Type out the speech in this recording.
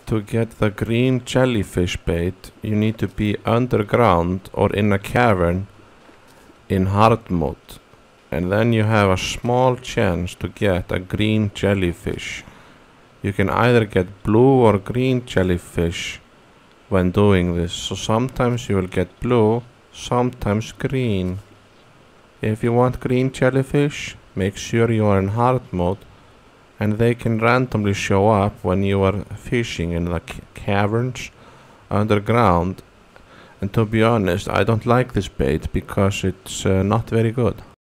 To get the green jellyfish bait, you need to be underground or in a cavern in hard mode. And then you have a small chance to get a green jellyfish. You can either get blue or green jellyfish when doing this. So sometimes you will get blue, sometimes green. If you want green jellyfish, make sure you are in hard mode, and they can randomly show up when you are fishing in the caverns underground. And to be honest, I don't like this bait because it's not very good.